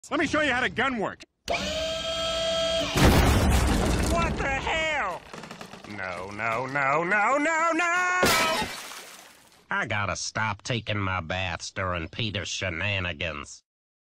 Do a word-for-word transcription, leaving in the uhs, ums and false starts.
Let me show you how the gun works. What the hell? No, no, no, no, no, no! I gotta stop taking my baths during Peter's shenanigans.